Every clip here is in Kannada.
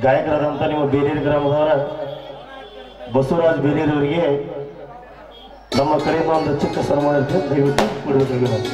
ಗಾಯಕರಾದಂಥ ನಿಮ್ಮ ಬೇಲೂರು ಗ್ರಾಮದವರ ಬಸವರಾಜ್ ಬೇಲೂರವರಿಗೆ ನಮ್ಮ ಕಡೆಯಿಂದ ಒಂದು ಚಿಕ್ಕ ಸನ್ಮಾನ ಇರುತ್ತೆ, ದಯವಿಟ್ಟು ಕೊಡಬೇಕಾಗಿದೆ.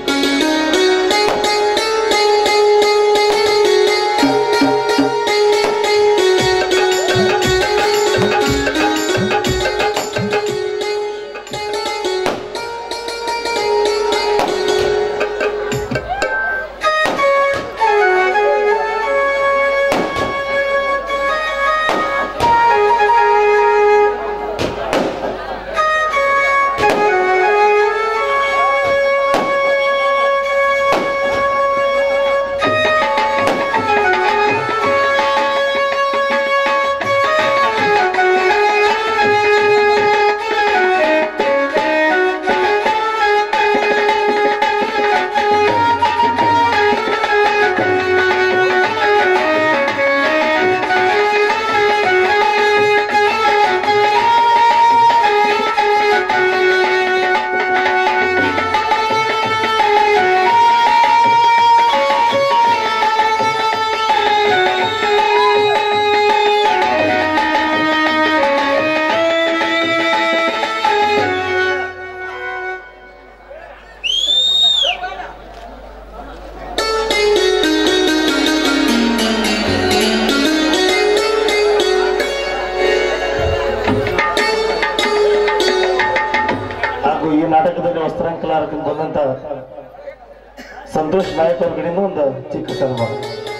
ನಾಟಕದಲ್ಲಿ ವಸ್ತ್ರಾಂಕಲಾರಕ್ಕೆ ಬಂದಂತ ಸಂತೋಷ್ ನಾಯಕ್ ಅವ್ರ ಕಡೆಯಿಂದ ಒಂದು ಚಿಕ್ಕ ಸನ್ಮಾನ.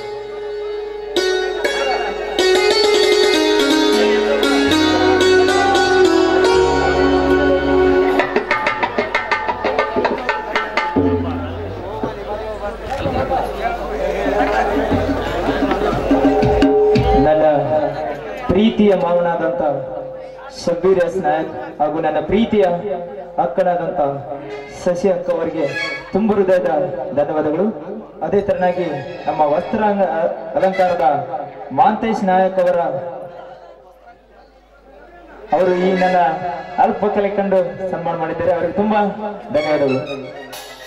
ನನ್ನ ಪ್ರೀತಿಯ ಮಾವನಾದಂತ ಶಬ್ಬೀರ್ ಎಸ್ ನಾಯಕ್ ಹಾಗೂ ನನ್ನ ಪ್ರೀತಿಯ ಅಕ್ಕನಾದಂತ ಶಶಿ ಅಕ್ಕ ಅವರಿಗೆ ತುಂಬ ಹೃದಯದ ಧನ್ಯವಾದಗಳು. ಅದೇ ತರನಾಗಿ ನಮ್ಮ ವಸ್ತ್ರ ಅಲಂಕಾರದ ಮಾಂತೇಶ್ ನಾಯಕ್ ಅವರು ಈ ನನ್ನ ಅಲ್ಪ ಕಲೆ ಕಂಡು ಸನ್ಮಾನ ಮಾಡಿದ್ದಾರೆ. ಅವರಿಗೆ ತುಂಬಾ ಧನ್ಯವಾದಗಳು.